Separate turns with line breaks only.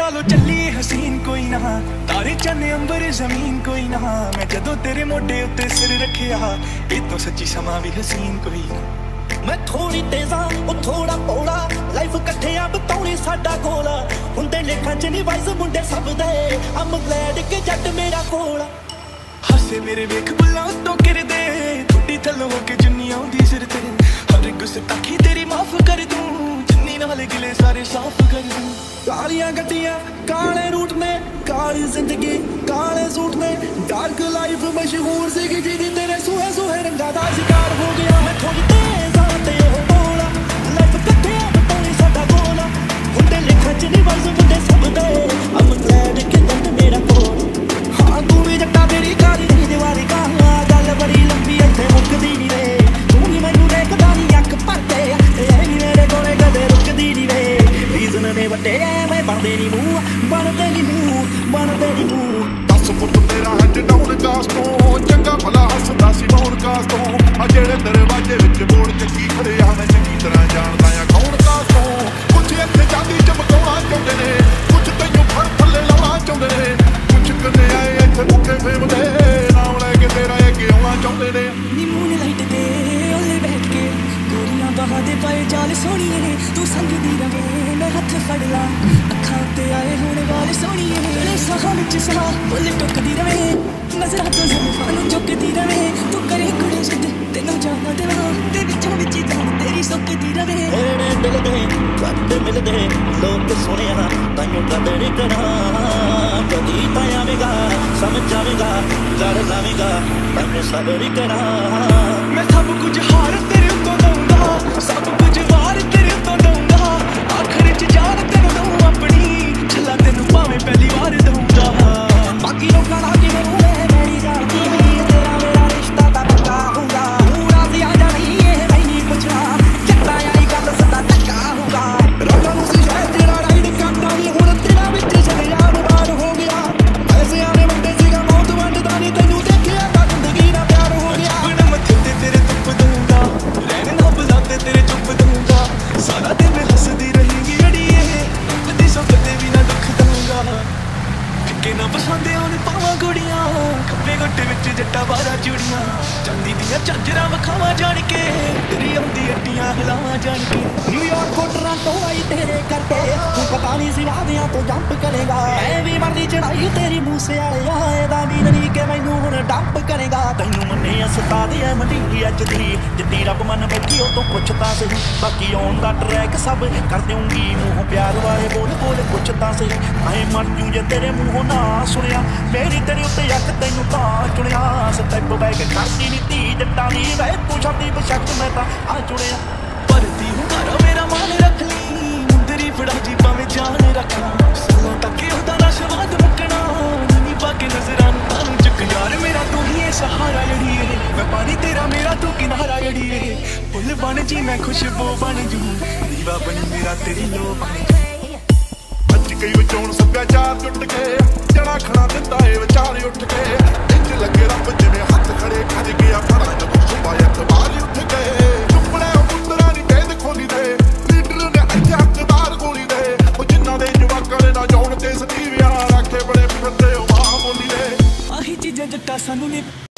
नालों चली हसीन कोई ना, तारे चन्ने अंबर जमीन कोई ना। मैं जदों तेरे मोढे उत्ते सिर रखिया, ये तो सच्ची समा भी हसीन कोई ना।
मैं थोड़ी तेजा ओ थोड़ा पौड़ा, लाइफ कट्ठियां बताउणी साडा गोल हुंदे लेखां च नी वाइस मुंडे सब दे। I'm glad कि जट मेरा कोल
हसे मेरे वेख बुल्लां तो किरदे, थोड़ी थल्लों होके जुन्नी आउंदी सिर ते। हर गुस्ताखी तेरी माफ कर दूं, जिन्नी नाल गिले सारे साफ कर दूं।
कालियां गड्डियां काले रूट ने, काली जिंदगी काले सूट ने। डार्क लाइफ मशहूर सी जिदी तेरे सूहे सूहे रंगा दा शिकार हो गया। मैं थोड़ी तेज ते हो बोला, लाइफ कट्ठियां बताउणी साडा गोल हुंदे लेखां च नी वाइस मुंडे सब दे। I'm glad कि जट मेरा कोल हाँ तू भी जट्टा तेरी काली दी दीवारी कहां। गल बड़ी लंबी इत्थे मुकदी नी वे, तू नी मैनू देखदा नी अख भरते, ए नी मेरे कोले कदे रुकदी नी वे। रीजन ने वड्डे मैं बनदे नी मूंह, बनदे नी मूंह, बनदे नी मूंह।
10 फुੱਟ तेरा हज डाउन कास ਤੋਂ ਚੰਗਾ ਭਲਾ ਹੱਸਦਾ ਸੀ ਡਾउन ਕਾਸ ਤੋਂ। ਆ ਜਿਹੜੇ ਦਰਵਾਜ਼ੇ ਵਿੱਚ ਮੋੜ ਚੱਕੀ ਖੜੇ ਆ ਮੈਂ ਚੰਗੀ ਤਰ੍ਹਾਂ ਜਾਣਦਾ ਆ ਕੌਣ ਕਾਸ ਤੋਂ। ਕੁਝ ਇੱਥੇ ਜਾਂਦੀ ਚਮਕਾਉਣਾ ਚਾਹੁੰਦੇ ਨੇ, ਕੁਝ ਤੈਨੂੰ ਫੜ ਥੱਲੇ ਲਾਉਣਾ ਚਾਹੁੰਦੇ ਨੇ। ਕੁਝ ਕੰਨੇ ਆਏ ਇੱਥੇ ਮੁੱਕੇ ਫੇਮ ਦੇ ਨਾਮ ਲੈ ਕੇ ਤੇਰਾ ਅੱਗੇ ਆਉਣਾ ਚਾਹੁੰਦੇ ਨੇ।
ਨੀ ਮੂਨ ਲਾਈਟ ਤੇ ਓਲੇ ਬੈਠ ਕੇ ਗੋਰੀਆਂ ਬਾਹਾਂ ਦੇ ਪਾਏ ਚਾਲ ਸੋਹਣੀਏ ਨੇ। ਤੂੰ ਸੰਗਦੀ ਰਵੇ ਮੈਂ ਹੱਥ ਫੜ ਲਾ, ਅੱਖਾਂ ਉੱਤੇ ਆਏ ਹੁਣ ਵਾਲ ਸੋਹਣੀਏ ਨੇ। ਤੇਰੇ ਸਾਹਾਂ ਵਿੱਚ ਸਾਹ ਬੁੱਲ ਟੁੱਕਦੀ ਰਵੇ, ਨਜ਼ਰਾਂ ਤੋਂ ਜ਼ੁਲਫਾਂ ਨੂੰ ਚੁੱਕਦੀ ਰਵੇ। ਤੂੰ ਕਰੇ ਕੁੜੇ ਜਿੱਦ ਤੈਨੂੰ ਜਾਣਾ ਦੇਵਾਂ, ਤੇ ਵਿੱਚੋਂ ਵਿੱਚ ਜਾਨ ਤੇਰੀ ਸੁੱਕਦੀ ਰਵੇ। ਓੜੇ ਦਿਲ ਦੇ ਕੱਟ ਮਿਲਦੇ ਲੋਕ ਸੁਣਿਆ ਤਾਈਓ ਕਦਰ ਕਰਾਂ। ਕਦੀ ਤਾਂ ਆਵੇਗਾ ਸਮਝ ਆਵੇਗਾ, ਲੜ ਲਾਵੇਗਾ ਮੈਂ ਸਬਰ ਕਰਾਂ।
ਮੈਂ ਸਭ ਕੁਝ ਹਾਰ ਤੇਰੇ ਉੱਤੋਂ ਦਊਂਗਾ, ਸਭ ਕੁਝ ਵਾਰ ਤੇਰੇ ਉੱਤੋਂ ਦਊਂਗਾ। ਆਖਰ ਚ ਜਾਨ ਤੈਨੂੰ ਦਊਂ ਆਪਣੀ, ਛੱਲਾ ਤੈਨੂੰ ਭਾਵੇਂ ਪਹਿਲੀ ਵਾਰ ਦਊਂਗਾ।
ਬਾਕੀ ਲੋਕਾਂ ਦਾ ਕੀ ਬਣੂ ਮੇਰੀ ਜਾਣਦੀ ਨਹੀਂ, ਤੇਰਾ ਮੇਰਾ ਰਿਸ਼ਤਾ ਤਾਂ ਪੱਕਾ ਹੋਊਗਾ। ਤੂੰ ਰਾਜ਼ੀ ਆ ਜਾਣੀ ਇਹ ਮੈਂ ਨਹੀਂ ਪੁੱਛਣਾ, ਜੱਟਾਂ ਆਈ ਗੱਲ ਸਦਾ ਟੱਕਾ ਹੋਊਗਾ। ਰਾਤਾਂ ਨੂੰ ਸੀ ਸ਼ਾਇਦ ਤੇਰਾ ਰਾਈਡ ਕਰਦਾ ਨੀ, ਹੁਣ ਤੇਰਾ ਵਿੱਚ ਸ਼ਰਿਆ ਬਰਬਾਦ ਹੋ ਗਿਆ। ਐਸੇ ਆਨੇ ਬੰਦੇ ਸੀਗਾ ਮੌਤ ਵੰਡਦਾ ਨੀ, ਤੈਨੂੰ ਦੇਖਿਆ ਤਾਂ ਜ਼ਿੰਦਗੀ ਦਾ ਪਿਆਰ ਹੋ ਗਿਆ।
ਬਿਨ ਮੱਥੇ ਤੇ ਤੇਰੇ ਧੁੱਪ ਦਊਂਗਾ, ਰਹਿਣ ਨਾ ਬੁਲਾਤੇ ਤੇਰੇ ਚੁੱਪ ਦਊਂਗਾ। ਸਾਰਾ ਦਿਨ ਹੱਸਦੀ ਰਹੇਗੀ ਅੜੀਏ, ਕਦੀ ਸੋ ਕਦੇ ਵੀ ਨਾ ਦੁੱਖ ਦਊਂਗਾ। ਫਿੱਕੇ ਨਾ ਪਸੰਦੇ ਉਹਨੇ ਪਾਵਾਂ ਕੁੜੀਆਂ, ਖੱਬੇ ਗੱਟੇ ਵਿੱਚ ਜੱਟਾ ਬਾਰਾ ਚੂੜੀਆਂ। ਚਾਂਦੀ ਦੀਆਂ ਝਾਂਜਰਾਂ ਵਿਖਾਵਾਂ ਜਾਣ ਕੇ, ਤੇਰੀ ਆਉਂਦੀ ਅੱਡੀਆਂ ਹਿਲਾਵਾਂ ਜਾਣ ਕੇ।
ਨਿਊਯਾਰਕ ਤੋਂ ਟੋਰਾਂਟੋ ਆਈ ਤੇਰੇ ਕਰਕੇ, ਤੂੰ ਪਤਾ ਨਹੀਂ ਸੀ ਵਾਦੀਆਂ ਤੋਂ ਜੰਪ ਕਰੇਗਾ। ਐ ਵੀ ਮਰਦੀ ਚੜਾਈ ਤੇਰੀ ਮੂਸੇ ਵਾਲਿਆ, ਇਹਦਾ ਵੀ ਨਹੀਂ ਕਿ ਮੈਨੂੰ ਹੁਣ ਡੰਪ ਕਰੇਗਾ। ਤੈਨੂੰ ਮੰਨੇ ਉਸਤਾਦ ਐ ਮੰਡੀ ਅੱਜ ਦੀ, ਜਿੱਦੀ ਰੱਬ ਮੰਨ ਬੈਠੀ ਉਹ ਤੋਂ ਪੁੱਛਦਾ ਸੀ। ਬਾਕੀ ਆਉਣ ਦਾ ਟਰੈਕ ਸਭ ਕਰ ਦੇਉਂਗੀ, ਮੂੰਹ ਪਿਆਰ ਵਾਲੇ ਬੋਲ ਬੋਲ ਪੁੱਛਦਾ ਸੀ। ਐ ਮਰ ਜੂ ਜੇ ਤੇਰੇ ਮੂੰਹੋਂ ਨਾ ਸੁਣਿਆ, ਮੇਰੀ ਤੇਰੇ ਉੱਤੇ ਅੱਖ ਤੈਨੂੰ ਤਾਂ ਚੁਣਿਆ। ਸਟੈਪ ਬੈਕ ਕਰਦੀ ਨੀ ਧੀ ਜੱਟਾਂ ਦੀ ਵੇ, ਤੂੰ ਛੱਡੀ ਬਸ਼ੱਕ ਮੈਂ ਤਾਂ ਆ ਚੁਣਿਆ।
ਭਰਤੀ ਹੁੰਗਾਰਾ ਮੇਰਾ ਮਾਨ ਰੱਖ ਲਈ, ਮੁੰਦਰੀ ਫੜਾ ਜੀ ਭਾਵੇਂ ਜਾਨ ਰੱਖ ਲਈ। ਸੁਣੋ ਤੱਕ ਉਹਦਾ ਨਾ ਸਵਾਦ ਮੁੱਕਣਾ, ਨੀ ਪਾ ਕੇ ਨਜ਼ਰਾਂ ਨੂੰ ਤਾਂ ਚੁੱਕ ਯਾਰ ਮੇਰਾ ਤੂੰ ਹੀ ਏ ਸਹਾਰਾ ਅੜੀਏ। ਮੈਂ ਪਾਣੀ ਤੇਰਾ ਮੇਰਾ ਤੂੰ ਕਿਨਾਰਾ ਅੜੀਏ। ਫੁੱਲ ਬਣ ਜੀ ਮੈਂ ਖੁਸ਼ਬੂ ਬਣ ਜੂ, ਦੀਵਾ ਬਣੀ ਮੇਰਾ ਤੇਰੀ ਲੋ ਬਣ ਜੂ।
ਅੱਜ ਕਈ ਵਿਚੋਂ ਸੱਭਿਆਚਾਰ ਟੁੱਟ ਕੇ, ਜਣਾ ਖਣਾ ਦਿੰਦਾ ਏ ਵਿਚਾਰ ਉੱਠ ਕੇ। ਇੰਜ ਲੱਗੇ ਰੱਬ ਜਿਵੇਂ ਹੱਥ ਖੜੇ ਖੱਜ ਗਿਆ ਘਰਾਂ ਜਦੋਂ ਸੁਬਾਹ ਐਤਵਾਰ ਉੱਠ ਗਏ। ਚੁੱਪੜੇ ਉਹ ਪੁੱਤਰਾਂ ਦੀ ਤੇਦ ਖੋਲੀ ਦੇ, ਲੀਡਰ ਨੇ ਇੱਥੇ ਹੱਕਦਾਰ ਗੋਲੀ ਦੇ। ਉਹ ਜਿਨ੍ਹਾਂ ਦੇ ਜਵਾਕਾਂ ਨੇ ਨਾ ਜਾਣ ਤੇ ਸਤੀਵਿਆਂ ਰੱਖੇ ਬੜੇ ਫਿਰਦੇ ਉਹ ਮਾਂ ਬੋਲੀ ਦੇ।
ਆਹੀ ਚੀਜ਼ਾਂ ਜੱਟਾ ਸਾਨੂੰ ਨੇ